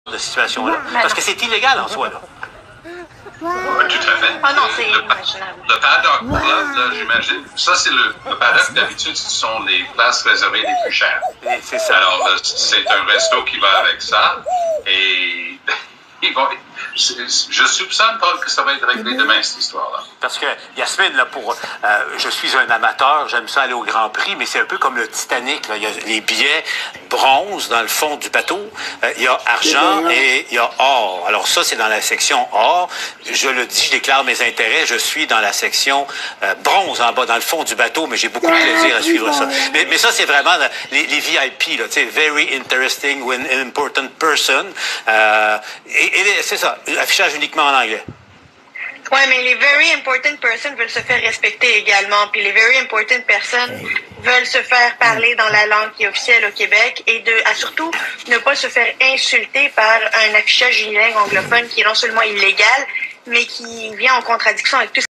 de situation-là. Parce que c'est illégal en soi, là. Oui, tout à fait. Ah non, c'est imaginable. Le paddock là, j'imagine, ça c'est le paddock d'habitude, ce sont les places réservées les plus chères. C'est ça. Alors, c'est un resto qui va avec ça, et je soupçonne, Paul, que ça va être réglé demain, cette histoire-là. Parce que, Yasmine, là, je suis un amateur, j'aime ça aller au Grand Prix, mais c'est un peu comme le Titanic, là. Il y a les billets bronze dans le fond du bateau, il y a argent et il y a or. Alors ça, c'est dans la section or. Je le dis, je déclare mes intérêts, je suis dans la section bronze en bas, dans le fond du bateau, mais j'ai beaucoup de plaisir à suivre ça. Mais ça, c'est vraiment les VIP, là, tu sais, very interesting when an important person. Et c'est ça, affichage uniquement en anglais. Oui, mais les very important persons veulent se faire respecter également. Puis les very important persons veulent se faire parler dans la langue qui est officielle au Québec et surtout ne pas se faire insulter par un affichage unilingue anglophone qui est non seulement illégal, mais qui vient en contradiction avec tout